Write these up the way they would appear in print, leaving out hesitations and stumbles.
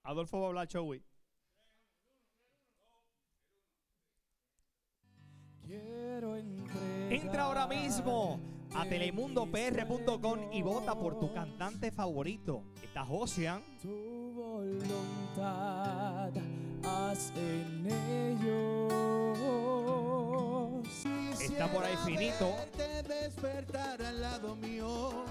Adolfo va a hablar, Chowi. Entra ahora mismo a telemundopr.com y vota por tu cantante favorito. Está Josian. Tu voluntad haz en ellos. Está por ahí Finito. Despertar al lado mío.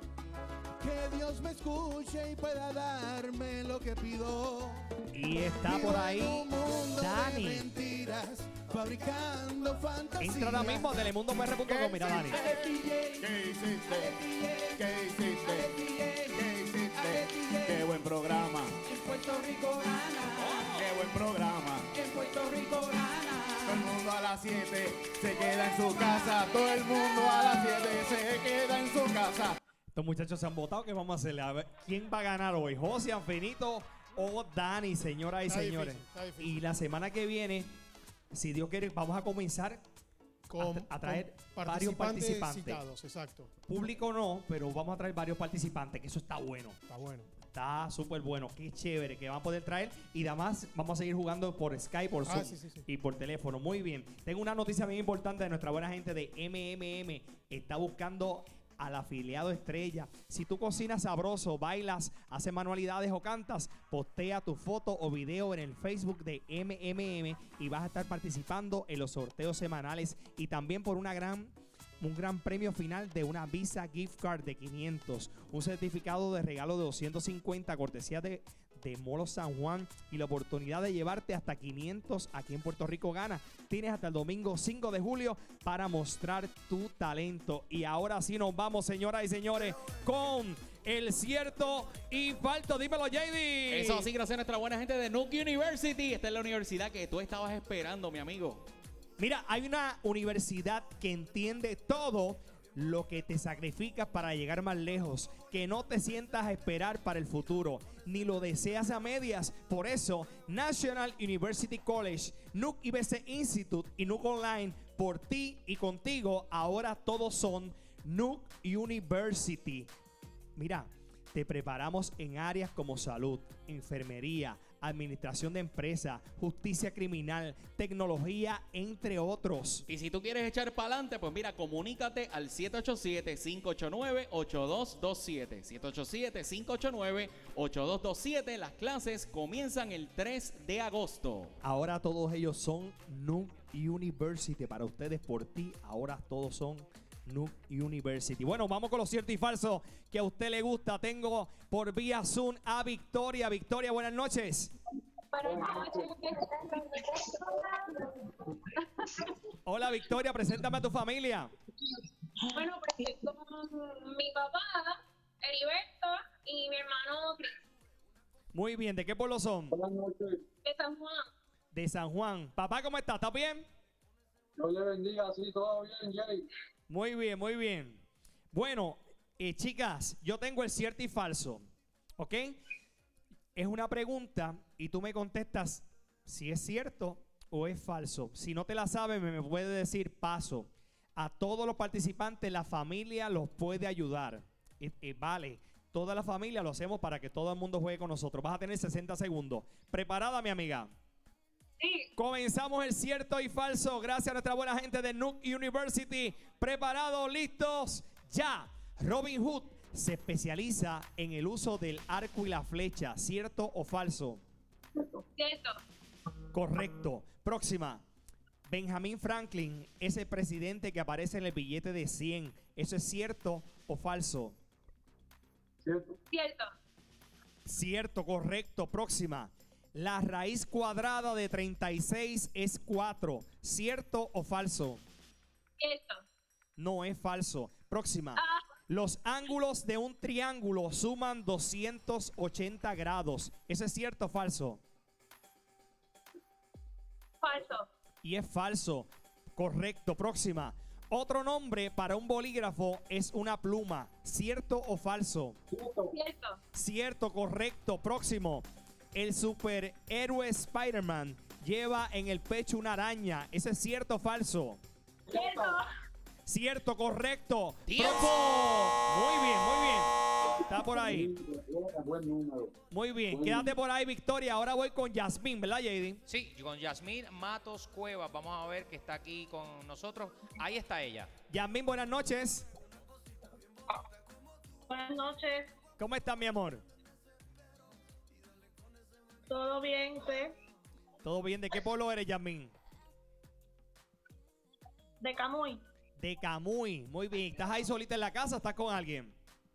Que Dios me escuche y pueda darme lo que pido. Y está por ahí Dani. Mentiras, fabricando fantasías. Entra ahora mismo a telemundopr.com. Mira, Dani. ¿Qué hiciste? ¿Qué hiciste? ¿Qué hiciste? Qué buen programa. En Puerto Rico gana. Qué buen programa. En Puerto Rico gana. Todo el mundo a las 7 se queda en su casa. Todo el mundo a las 7 se queda en su casa. Estos muchachos se han votado. ¿Qué vamos a hacerle? A ver, ¿quién va a ganar hoy? ¿Josian, Finito o Dani, señoras y señores? Está difícil. Y la semana que viene, si Dios quiere, vamos a comenzar a traer varios participantes. Citados, exacto. Público no, pero vamos a traer varios participantes, que eso está bueno. Está bueno. Está súper bueno. Qué chévere que van a poder traer. Y además vamos a seguir jugando por Skype, por Zoom Sí. y por teléfono. Muy bien. Tengo una noticia bien importante de nuestra buena gente de MMM. Está buscando al afiliado estrella. Si tú cocinas sabroso, bailas, haces manualidades o cantas, postea tu foto o video en el Facebook de MMM y vas a estar participando en los sorteos semanales y también por un gran premio final de una Visa Gift Card de 500, un certificado de regalo de 250 cortesía de Molo San Juan y la oportunidad de llevarte hasta 500 aquí en Puerto Rico Gana. Tienes hasta el domingo 5 de julio para mostrar tu talento. Y ahora sí nos vamos, señoras y señores, con el cierto y falso. Dímelo, JD. Eso sí, gracias a nuestra buena gente de Nuke University. Esta es la universidad que tú estabas esperando, mi amigo. Mira, hay una universidad que entiende todo lo que te sacrificas para llegar más lejos, que no te sientas a esperar para el futuro, ni lo deseas a medias. Por eso, National University College, Nuke IBC Institute y Nuke Online, por ti y contigo, ahora todos son Nuke University. Mira, te preparamos en áreas como salud, enfermería, administración de empresas, justicia criminal, tecnología, entre otros. Y si tú quieres echar para adelante, pues mira, comunícate al 787-589-8227. 787-589-8227. Las clases comienzan el 3 de agosto. Ahora todos ellos son Nuke University. Para ustedes, por ti, ahora todos son Nuke University. Bueno, vamos con lo cierto y falso que a usted le gusta. Tengo por vía Zoom a Victoria. Victoria, buenas noches. Buenas noches. Hola, Victoria, preséntame a tu familia. Bueno, pues con mi papá, Heriberto, y mi hermano Chris. Muy bien, ¿de qué pueblo son? De San Juan. De San Juan. Papá, ¿cómo estás? ¿Estás bien? Dios le bendiga, sí, todo bien, Jay. Muy bien, muy bien. Bueno, chicas, yo tengo el cierto y falso, ¿ok? Es una pregunta y tú me contestas si es cierto o es falso. Si no te la sabes, me puede decir paso. A todos los participantes, la familia los puede ayudar. Vale, toda la familia lo hacemos para que todo el mundo juegue con nosotros. Vas a tener 60 segundos. ¿Preparada, mi amiga? Sí. Comenzamos el cierto y falso. Gracias a nuestra buena gente de Nuke University. ¿Preparados? ¿Listos? ¡Ya! Robin Hood se especializa en el uso del arco y la flecha. ¿Cierto o falso? Cierto. Correcto. Próxima. Benjamin Franklin es el presidente que aparece en el billete de 100. ¿Eso es cierto o falso? Cierto. Cierto. Cierto, correcto. Próxima. La raíz cuadrada de 36 es 4. ¿Cierto o falso? Cierto. No, es falso. Próxima. Los ángulos de un triángulo suman 280 grados. ¿Eso es cierto o falso? Falso. Y es falso. Correcto. Próxima. Otro nombre para un bolígrafo es una pluma. ¿Cierto o falso? Cierto. Cierto. Cierto, correcto. Próximo. El superhéroe Spider-Man lleva en el pecho una araña. ¿Eso es cierto o falso? Cierto. Cierto, correcto. ¡Tiempo! Muy bien, muy bien. Está por ahí. Buen número. Muy bien, quédate por ahí, Victoria. Ahora voy con Yasmín, ¿verdad, JD? Sí, con Yasmín Matos Cuevas. Vamos a ver que está aquí con nosotros. Ahí está ella. Yasmín, buenas noches. Buenas noches. ¿Cómo estás, mi amor? ¿Todo bien, usted? ¿Todo bien? ¿De qué pueblo eres, Yasmín? De Camuy. De Camuy. Muy bien. ¿Estás ahí solita en la casa o estás con alguien?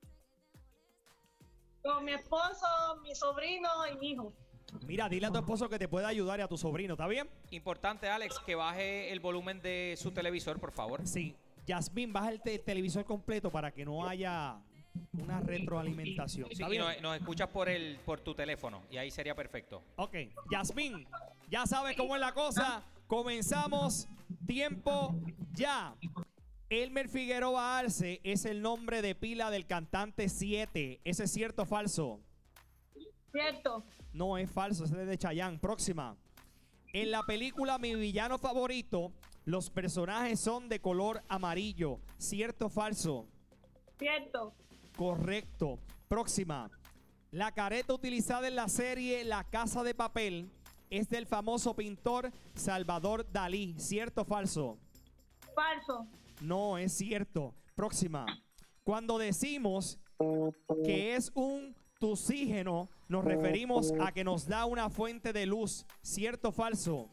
Con mi esposo, mi sobrino y mi hijo. Mira, dile a tu esposo que te pueda ayudar y a tu sobrino, ¿está bien? Importante, Alex, que baje el volumen de su televisor, por favor. Sí. Yasmín, baja el televisor completo para que no haya una retroalimentación. Sí, ¿Está y bien? nos escuchas por tu teléfono y ahí sería perfecto. Ok. Yasmín, ya sabes cómo es la cosa. Comenzamos. Tiempo ya. Elmer Figueroa Arce es el nombre de pila del cantante 7. ¿Ese es cierto o falso? ¿Cierto? No, es falso. Ese es de Chayanne. Próxima. En la película Mi Villano Favorito, los personajes son de color amarillo. ¿Cierto o falso? ¿Cierto? Correcto. Próxima. La careta utilizada en la serie La Casa de Papel es del famoso pintor Salvador Dalí. ¿Cierto o falso? Falso. No, es cierto. Próxima. Cuando decimos que es un tuxígeno, nos referimos a que nos da una fuente de luz. ¿Cierto o falso?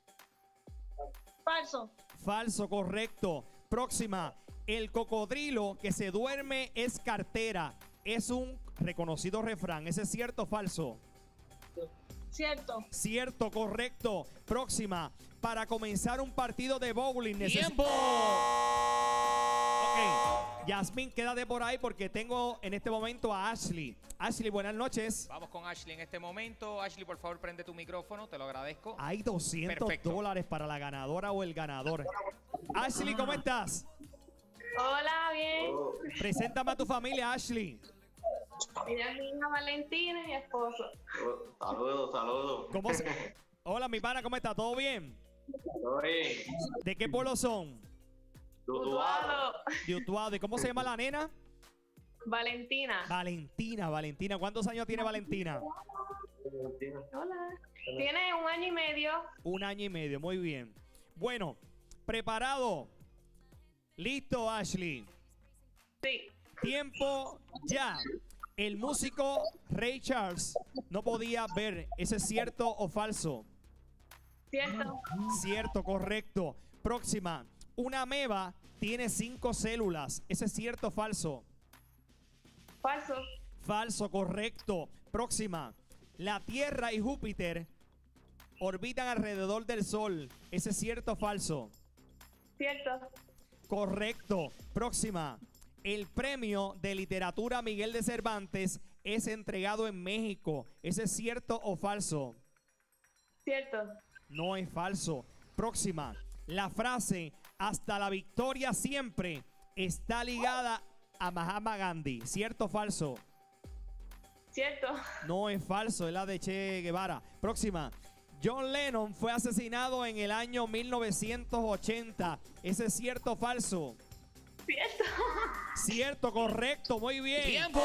Falso. Falso, correcto. Próxima. El cocodrilo que se duerme es cartera. Es un reconocido refrán. ¿Ese es cierto o falso? Cierto. Cierto, correcto. Próxima. Para comenzar un partido de bowling ¡Tiempo! Ok. Yasmín, quédate por ahí porque tengo en este momento a Ashley. Ashley, buenas noches. Vamos con Ashley en este momento. Ashley, por favor, prende tu micrófono. Te lo agradezco. Hay $200 Perfecto. para la ganadora o el ganador. Ashley, ¿cómo estás? Hola, bien. Preséntame a tu familia, Ashley. Ella es mi hija Valentina y mi esposo. Saludos, saludos. ¿Cómo se- Hola, mi pana, ¿cómo está? ¿Todo bien? Todo bien. ¿De qué pueblo son? Utuado. De Utuado. ¿Y cómo se llama la nena? Valentina. Valentina, Valentina. ¿Cuántos años tiene Valentina? Hola. Tiene 1 año y medio. 1 año y medio, muy bien. Bueno, preparado. Listo, Ashley. Sí. Tiempo ya. El músico Ray Charles no podía ver. ¿Eso es cierto o falso? Cierto. Cierto, correcto. Próxima. Una ameba tiene 5 células. ¿Eso es cierto o falso? Falso. Falso, correcto. Próxima. La Tierra y Júpiter orbitan alrededor del Sol. ¿Eso es cierto o falso? Cierto. Correcto. Próxima. El premio de literatura Miguel de Cervantes es entregado en México. ¿Eso es cierto o falso? Cierto. No es falso. Próxima. La frase hasta la victoria siempre está ligada a Mahatma Gandhi. ¿Cierto o falso? Cierto. No es falso, es la de Che Guevara. Próxima. John Lennon fue asesinado en el año 1980. ¿Ese es cierto o falso? Cierto. Cierto, correcto, muy bien. ¡Tiempo!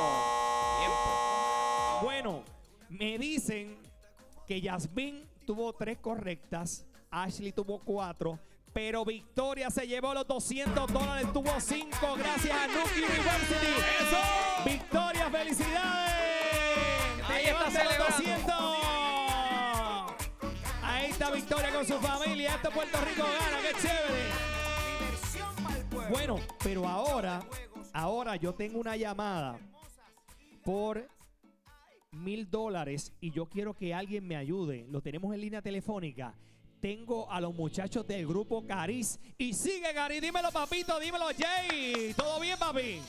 Bueno, me dicen que Yasmín tuvo 3 correctas, Ashley tuvo 4, pero Victoria se llevó los $200, tuvo 5 gracias a Nuke University. ¡Eso! Victoria, felicidades. Te Ahí está llevaste los celebrando. 200. Ahí está Victoria con su familia. Esto Puerto Rico gana, qué chévere. Bueno, pero ahora yo tengo una llamada por $1,000 y yo quiero que alguien me ayude. Lo tenemos en línea telefónica. Tengo a los muchachos del grupo Cariz. Y sigue, Cariz. Dímelo, papito. Dímelo, Jay. ¿Todo bien, papi?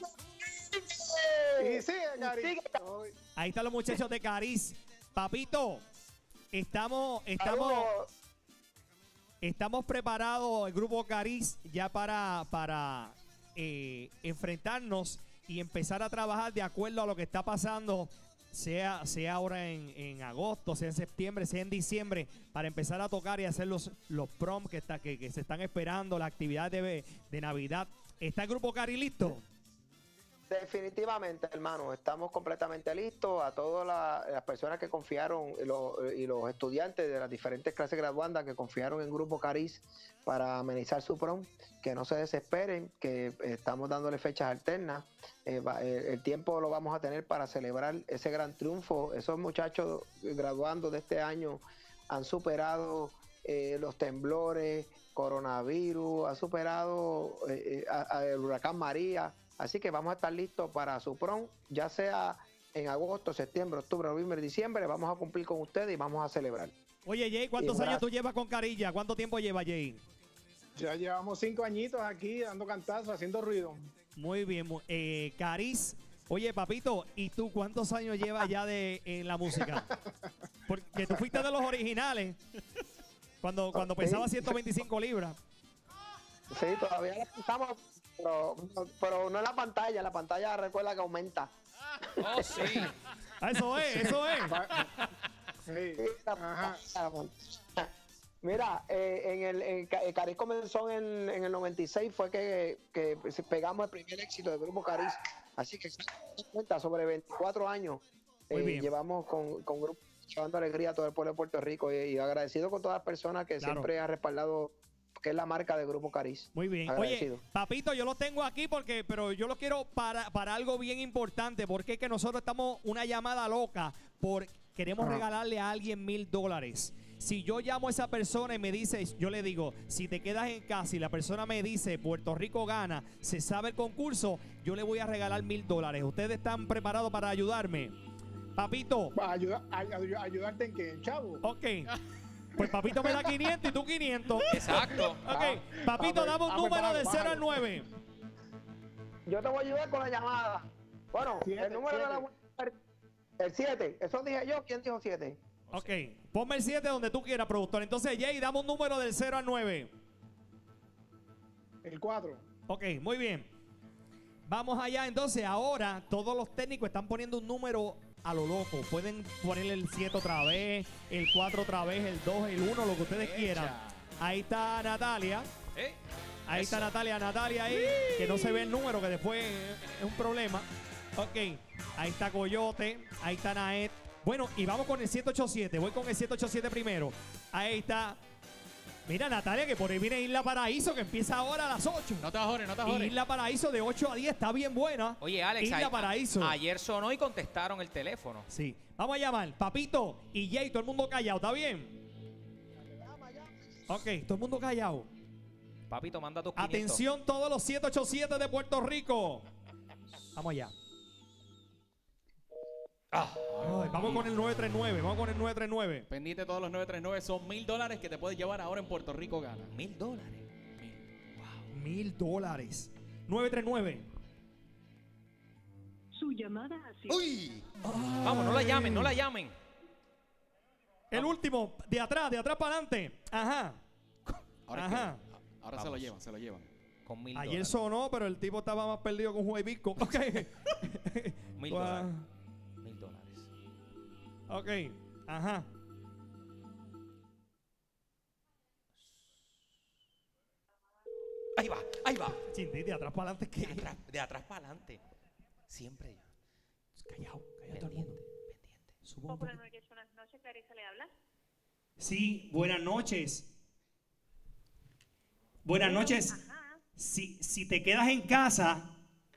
Y sigue, Cari. Ahí están los muchachos de Cariz. Papito, estamos preparados, el grupo Cariz, ya para enfrentarnos y empezar a trabajar de acuerdo a lo que está pasando, sea ahora en agosto, sea en septiembre, sea en diciembre, para empezar a tocar y hacer los prom que se están esperando, la actividad de Navidad. ¿Está el grupo Cariz listo? Definitivamente, hermano, estamos completamente listos. A todas las personas que confiaron y los estudiantes de las diferentes clases graduandas que confiaron en Grupo Cariz para amenizar su prom, que no se desesperen, que estamos dándole fechas alternas. El tiempo lo vamos a tener para celebrar ese gran triunfo. Esos muchachos graduando de este año han superado los temblores, coronavirus, han superado el huracán María. Así que vamos a estar listos para su prom, ya sea en agosto, septiembre, octubre, noviembre, diciembre. Vamos a cumplir con ustedes y vamos a celebrar. Oye, Jay, ¿cuántos años tú llevas con Carilla? ¿Cuánto tiempo lleva, Jay? Ya llevamos 5 añitos aquí dando cantazos, haciendo ruido. Muy bien. Cariz, oye, papito, ¿y tú cuántos años llevas ya en la música? Porque tú fuiste de los originales, cuando pesaba 125 libras. Sí, todavía la pensamos. Pero no en la pantalla recuerda que aumenta. Oh, sí. Eso es. Sí. Ajá. Mira, el Cariz comenzó en el 96, fue que pegamos el primer éxito del Grupo Cariz. Así que cuenta, sobre 24 años llevamos con Grupo, llevando alegría a todo el pueblo de Puerto Rico y agradecido con todas las personas que siempre han respaldado, que es la marca de Grupo Cariz. Muy bien. Agradecido. Oye, papito, yo lo tengo aquí pero yo lo quiero para algo bien importante, porque es que nosotros estamos una llamada loca queremos regalarle a alguien $1,000. Si yo llamo a esa persona y me dice, yo le digo, si te quedas en casa y la persona me dice Puerto Rico gana, se sabe el concurso, yo le voy a regalar $1,000. ¿Ustedes están preparados para ayudarme? Papito. ¿Ayudarte en qué, chavo? Ok. Pues papito me da 500 y tú 500. Exacto. Ok, papito, dame un número de 0 al 9. Yo te voy a ayudar con la llamada. Bueno, el número de la... El 7. Eso dije yo. ¿Quién dijo 7? Ok, ponme el 7 donde tú quieras, productor. Entonces, Jay, dame un número del 0 al 9. El 4. Ok, muy bien. Vamos allá. Entonces, ahora todos los técnicos están poniendo un número a lo loco. Pueden ponerle el 7 otra vez, el 4 otra vez, el 2, el 1, lo que ustedes quieran. Ahí está Natalia. Ahí está Natalia ahí, que no se ve el número, que después es un problema. Ok, ahí está Coyote, ahí está Naet. Bueno, y vamos con el 787. Voy con el 787 primero. Ahí está. Mira, Natalia, que por ahí viene Isla Paraíso, que empieza ahora a las 8. No te ajores. Isla Paraíso de 8 a 10 está bien buena. Oye, Alex, Isla Paraíso. Ayer sonó y contestaron el teléfono. Sí. Vamos a llamar. Papito y Jay, todo el mundo callado, ¿está bien? Ok, todo el mundo callado. Papito, manda tus 500. Atención, todos los 787 de Puerto Rico. Vamos allá. Ay, vamos con el 939. Pendiente todos los 939. Son $1,000 que te puedes llevar ahora en Puerto Rico gana. $1,000. Wow. $1,000. 939. Su llamada ha sido... ¡Uy! Vamos, no la llamen. El último, de atrás para adelante. Ajá. Ahora se lo llevan. Con $1,000. Ayer sonó, pero el tipo estaba más perdido con Juan Visco. Ok. $1,000. Ok, ajá. Ahí va. Chindi, de atrás para adelante, ¿qué? De atrás para adelante. Siempre. Callado todo el mundo. Pendiente. Buenas noches, Clarisa le habla. Sí, buenas noches. Buenas noches. Si te quedas en casa.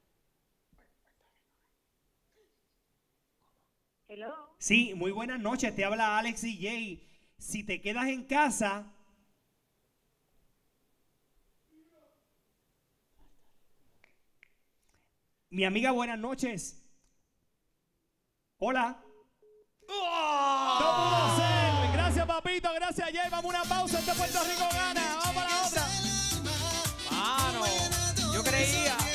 Hello. Sí, muy buenas noches. Te habla Alex y Jay. Si te quedas en casa. Mi amiga, buenas noches. Hola. No pudo ser. Gracias, papito. Gracias, Jay. Vamos a una pausa. Puerto Rico gana. Vamos para la otra. Mano, yo creía.